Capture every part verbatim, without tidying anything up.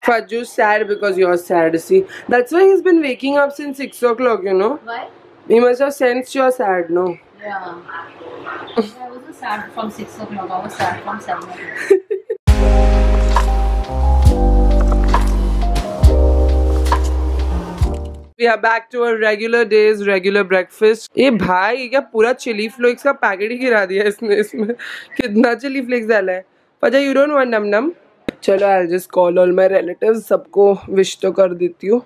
Fajju's sad because you're sad. See, that's why he's been waking up since six o'clock. You know. Why? He must have sensed you're sad, no? Yeah. I wasn't sad from six o'clock. I was sad from seven o'clock. We are back to our regular days, regular breakfast. ये भाई ये क्या पूरा chilli flakes का packet ही गिरा दिया इसने इसमें कितना चिली फ्लेक्स डाला है फजा you don't want num num चलो I'll just call all my relatives सबको wish तो कर देती हूँ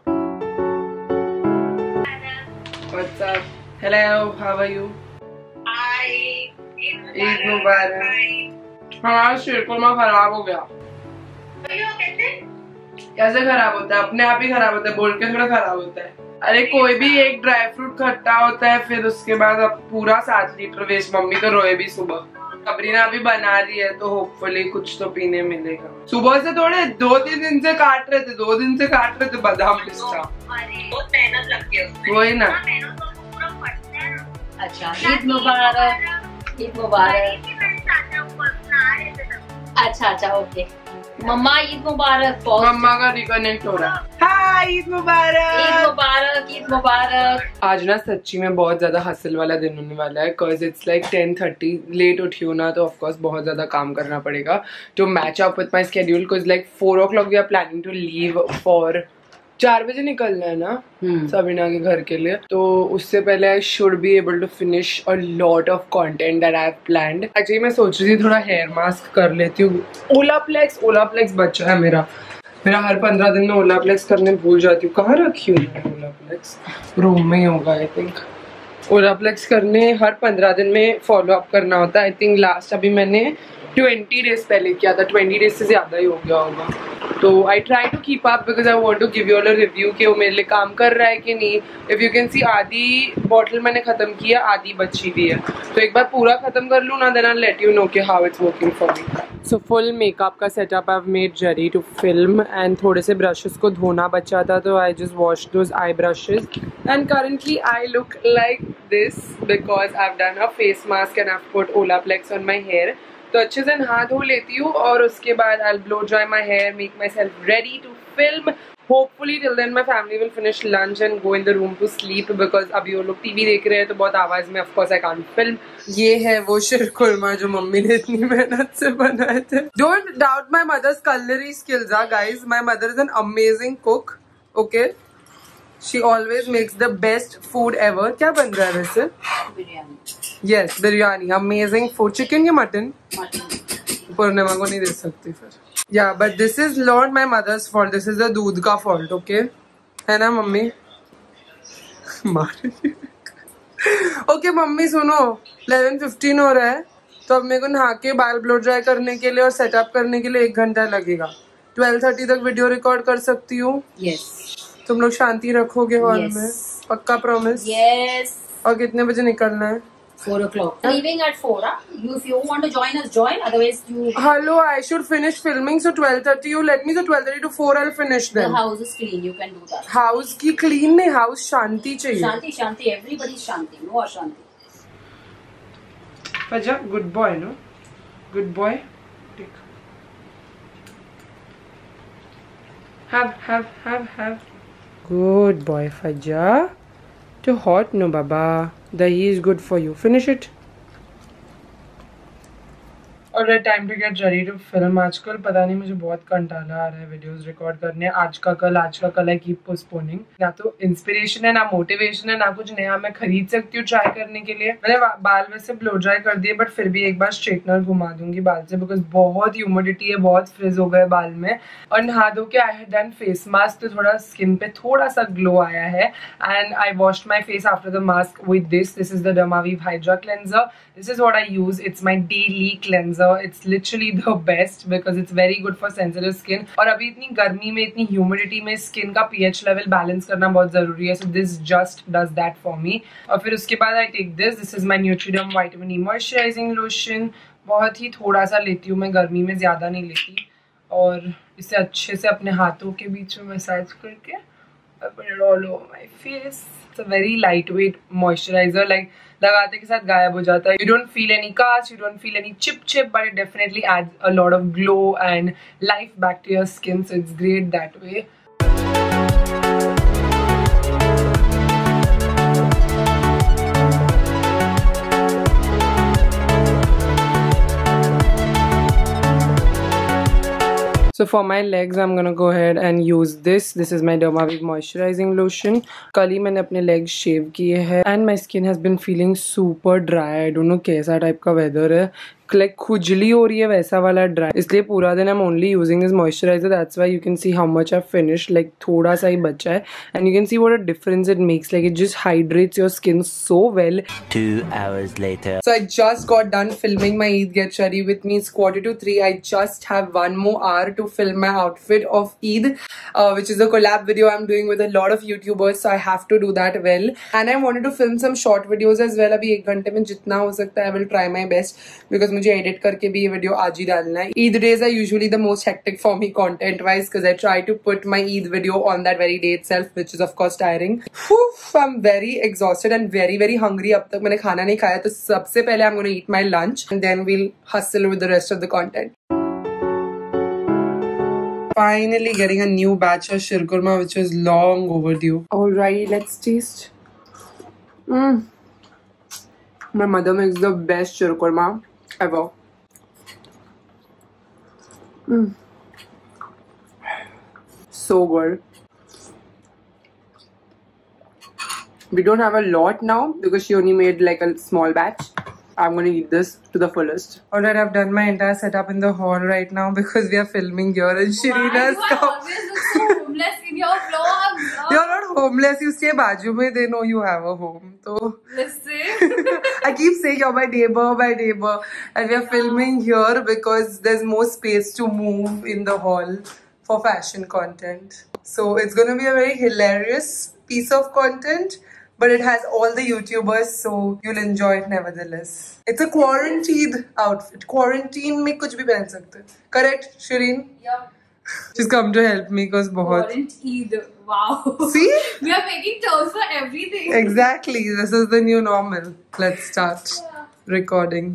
What's up? Hello, how are you? Hi. Eid मुबारक हमारा शीरकुरमा खराब हो गया कैसे कैसे खराब होता है अपने आप ही खराब होता है बोल के थोड़ा खराब होता है अरे कोई भी एक ड्राई फ्रूट खट्टा होता है फिर उसके बाद अब पूरा सात लीटर वेस्ट मम्मी तो रोए भी सुबह सबरीना अभी बना रही है तो होपफुली कुछ तो पीने मिलेगा सुबह से थोड़े दो तीन दिन से काट रहे थे दो दिन से काट रहे थे बादाम पिस्ता बहुत मेहनत लगती है उसमें वही ना अच्छा ईद मुबारक ईद मुबारक अच्छा अच्छा ओके मम्मा ईद मुबारक मम्मा का रिकनेक्ट हो रहा है हाय ईद मुबारक ईद मुबारक ईद मुबारक आज ना सच्ची में बहुत ज्यादा हसल वाला दिन होने वाला है because it's like ten thirty late उठी हूँ ना तो ऑफ कोर्स बहुत ज्यादा काम करना पड़ेगा to match up with my schedule because like four o'clock we are planning to leave for चार बजे निकलना है ना सबरीना के घर के लिए तो उससे पहले I should be able to finish a lot of content that I have planned actually मैं सोच रही थी थोड़ा हेयर मास्क कर लेती हूँ ओलाप्लेक्स ओलाप्लेक्स बचा है मेरा मेरा हर पंद्रह दिन में ओलाप्लेक्स करने भूल जाती हूँ कहाँ रखी हूँ ओलाप्लेक्स रूम में ही होगा आई थिंक ओलाप्लेक्स करने हर पंद्रह दिन में फॉलो अप करना होता है आई थिंक लास्ट अभी मैंने ट्वेंटी डेज पहले किया था ट्वेंटी डेज से ज्यादा ही हो गया होगा तो I try to keep up because I want to give you all a review कि वो मेरे लिए काम कर रहा है कि नहीं इफ यू कैन सी आधी बॉटल मैंने खत्म किया आधी बची भी है तो एक बार पूरा खत्म कर लूँ ना then I let you know कि how it's working for me so full makeup का setup I have made ready to film and थोड़े से ब्रशेस को धोना बचा था तो I just wash those I brushes and currently I look like this because I have done a face mask and I have put Olaplex on my hair तो अच्छे से नहा धो लेती हूँ और उसके बाद I blow dry my hair make myself ready to film hopefully till then my family will finish lunch and go in the room to sleep because अभी वो लोग टीवी देख रहे हैं तो बहुत आवाज में of course I can't film ये है वो शीरकुरमा जो मम्मी ने इतनी मेहनत से बनाए थे don't doubt my mother's culinary skills are guys my mother is an amazing cook okay she always makes the best food ever क्या बन रहा है वैसे biryani yes biryani amazing food chicken या मटन पूर्णिमा को नहीं दे सकती फिर या but this is not my mother's fault this is the दूध का फॉल्ट ओके है ना मम्मी ओके मम्मी सुनो इलेवन फिफ्टीन हो रहा है तो अब मेरे को नहा के बाल ब्लो ड्राई करने के लिए और सेटअप करने के लिए एक घंटा लगेगा ट्वेल्व थर्टी तक वीडियो रिकॉर्ड कर सकती हूँ यस तुम लोग शांति रखोगे हॉल yes. में पक्का प्रॉमिस यस और कितने बजे निकलना है four o'clock leaving at four huh? you if you want to join us join otherwise you hello I should finish filming so twelve thirty you let me so twelve thirty to four I'll finish them the house is clean you can do that house की clean नहीं house शांति चाहिए शांति शांति everybody is Shanti no Ashanti Faza good boy no good boy take have have have have good boy Faza too hot no baba dahi is good for you finish it और time to get ready to film आजकल पता नहीं मुझे बहुत कंटाला आ रहा है videos record करने आज का कल आज का कल आई कीप पोस्टपोनिंग ना तो इंस्पिरेशन है ना मोटिवेशन है ना कुछ नया मैं खरीद सकती हूँ ट्राई करने के लिए मैंने बाल वैसे ब्लो ड्राई कर दिए बट फिर भी एक बार स्ट्रेटनर घुमा दूंगी बाल से बिकॉज बहुत ह्यूमिडिटी है बहुत फ्रिज हो गए बाल में और नहा धो के I had done face mask तो थोड़ा स्किन पे थोड़ा सा ग्लो आया है and I washed my face after the mask with this this is the Dermaweave hydra cleanser this is what I use it's my daily cleanser it's literally the best because it's very good for sensitive skin और अभी इतनी गर्मी में इतनी humidity में skin का pH level balance करना बहुत जरूरी है so this just does that for me और फिर उसके बाद I take this this is my Nutriderm vitamin E moisturizing lotion बहुत ही थोड़ा सा लेती हूँ मैं गर्मी में ज्यादा नहीं लेती और इसे अच्छे से अपने हाथों के बीच में मसाज करके I put it all over my face. It's a very lightweight moisturizer. Like लगाते के साथ गायब हो जाता है. You don't feel any cast, you don't feel any chip chip, but it definitely adds a lot of glow and life back to your skin. So it's great that way. So for my legs, I'm gonna go ahead and use this. This is my Dermavive moisturizing lotion. कल ही मैंने अपने legs shave किए हैं and my skin has been feeling super dry. I don't know कैसा type का weather है. Like खुजली हो रही है वैसा वाला dry. इसलिए पूरा दिन I'm only using this moisturizer. That's why you can see how much I've finished. Like थोड़ा सा ही बचा है and you can see what a difference it makes. Like it just hydrates your skin so well. Two hours later. So I just got done filming my Eid Get Ready with me. It's quarter to three. I just have one more hour to film my outfit of Eid, uh, which is a collab video I'm doing with a lot of YouTubers. So I have to do that well. And I wanted to film some short videos as well. अभी एक घंटे में जितना हो सकता है I will try my best because मुझे edit करके भी ये video आज ही डालना है. Eid days are usually the most hectic for me content wise because I try to put my Eid video on that very day itself, which is of course tiring. Whew, I'm very exhausted and very very hungry. अब तक मैंने खाना नहीं खाया तो सबसे पहले I'm going to eat my lunch and then we'll hustle with the rest of the content. Finally getting a new batch of shirkurma which was long overdue. Alright, let's taste. Mm. My mother makes the best shirkurma ever. Mm. So good. We don't have a lot now because she only made like a small batch. I'm gonna eat this to the fullest. Alright, I've done my entire setup in the hall right now because we are filming here and Shireena's Why? You are always look so homeless in your vlogs. You're not homeless, you stay baju mein, they know you have a home. So Listen. I keep saying you're my neighbor, my neighbor. And we are filming here because there's more space to move in the hall for fashion content. So it's gonna be a very hilarious piece of content. But it has all the YouTubers, so you'll enjoy it nevertheless. It's a quarantined outfit. Quarantine में कुछ भी पहन सकते हैं. Correct, Shireen? Yeah. She's come to help me because बहुत. Quarantine. Wow. See? We are making terms for everything. Exactly. This is the new normal. Let's start Yeah. recording.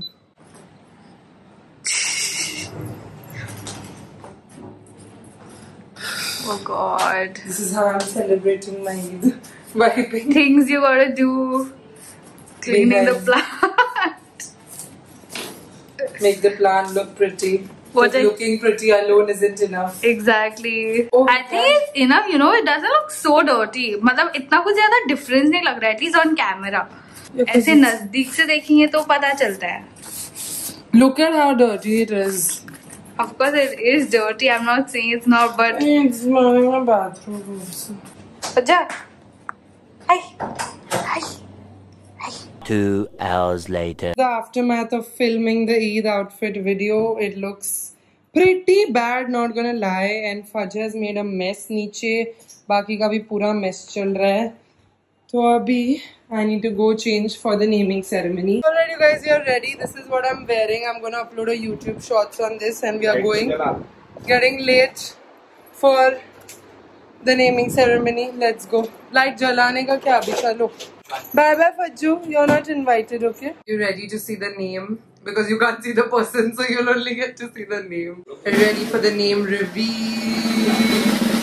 Oh God. This is how I'm celebrating my Eid. Wiping. Things you gotta do. Cleaning the Big plant. Make the plant look pretty. What But I- looking pretty alone isn't enough. Exactly. Oh, I think it's enough, you know, it doesn't look so dirty. मतलब इतना कुछ ज़्यादा difference नहीं लग रहा है, at least on camera. Yeah, ऐसे it's- नजदीक से देखेंगे तो पता चलता है. Look at how dirty it is. Of course it is dirty, I'm not saying it's not, but It's my bathroom also. Aja. Hi. Hi. Two hours later. The aftermath of filming the Eid outfit video, it looks pretty bad, not gonna lie. And Fajr has made a mess नीचे, बाकी का भी पूरा mess चल रहा है. तो अभी I need to go change for the naming ceremony. Alright, you guys, you're ready. This is what I'm wearing. I'm gonna upload a YouTube shorts on this, and we are going, getting late for the naming ceremony. Let's go. Light jalane ka kya abhi, chalo. Bye bye Fajju, you're not invited, okay? You ready to see the name? Because you can't see the person, so you'll only get to see the name. Ready for the name reveal?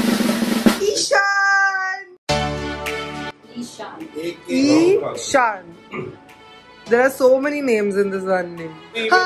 Ishan! Ishan. Ishan. There are so many names in this one name.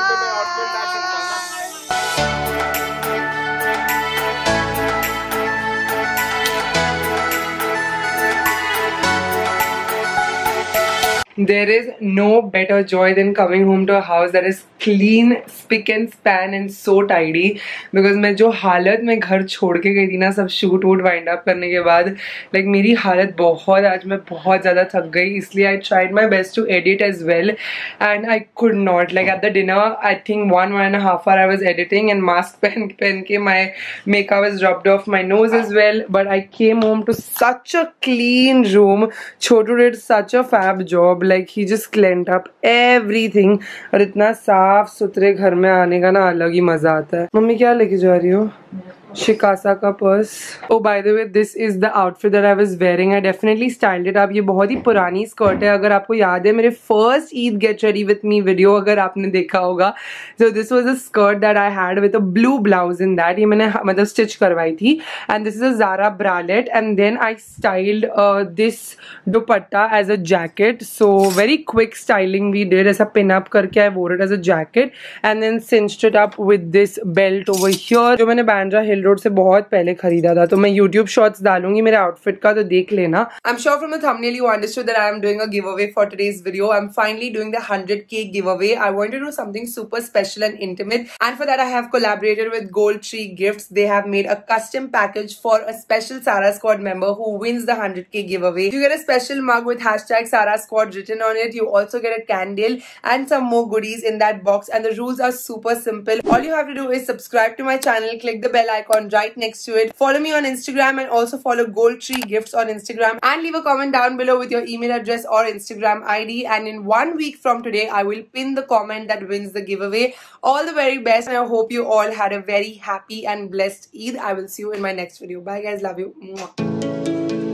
There is no better joy than coming home to a house that is clean, spick and span and so tidy. Because मैं जो हालत में घर छोड़ के गई थी ना सब शूट वूट वाइंड अप करने के बाद, like मेरी हालत बहुत, आज मैं बहुत ज़्यादा थक गई, इसलिए I tried my best to edit as well and I could not. Like at the dinner, I think one one and a half hour I was editing and mask पहन पहन के my makeup was dropped off my nose as well. But I came home to such a clean room. Chotu did such a fab job. Like he just cleaned up everything. और इतना साफ सुथरे घर में आने का ना अलग ही मजा आता है. मम्मी क्या लेके जा रही हो? शिकासा का purse. Oh, by the way, this is the outfit that I was wearing. I definitely styled it up. ये बहुत ही पुरानी स्कर्ट है. अगर आपको याद है मेरे first Eid get ready with me video अगर आपने देखा होगा, so this was a skirt that I had with a blue blouse in that. ये मैंने मतलब स्टिच करवाई थी. And this is a Zara bralette. And then I styled uh, this dupatta as a jacket. So very quick styling we did. ऐसा pin up करके I wore it as a jacket. And then cinched it up with this belt over here. जो मैंने बांद्रा हिल road से बहुत पहले खरीदा था. तो मैं YouTube शॉर्ट्स डालूंगी मेरे आउटफिट का, तो देख लेना. I'm sure from the thumbnail you understood that I am doing a giveaway for today's video. I'm finally doing the one hundred K giveaway. I wanted to do something super special and intimate, and for that I have collaborated with Gold Tree Gifts. They have made a custom package for a special Sarah Squad member who wins the one hundred K giveaway. You get a special mug with hashtag Sarah Squad written on it. You also get a candle and some more goodies in that box, and the rules are super simple. All you have to do is subscribe to my channel, click the bell icon right next to it, follow me on Instagram, and also follow Gold Tree Gifts on Instagram, and leave a comment down below with your email address or Instagram I D, and in one week from today I will pin the comment that wins the giveaway. All the very best, and I hope you all had a very happy and blessed Eid. I will see you in my next video. Bye guys, love you. Mwah.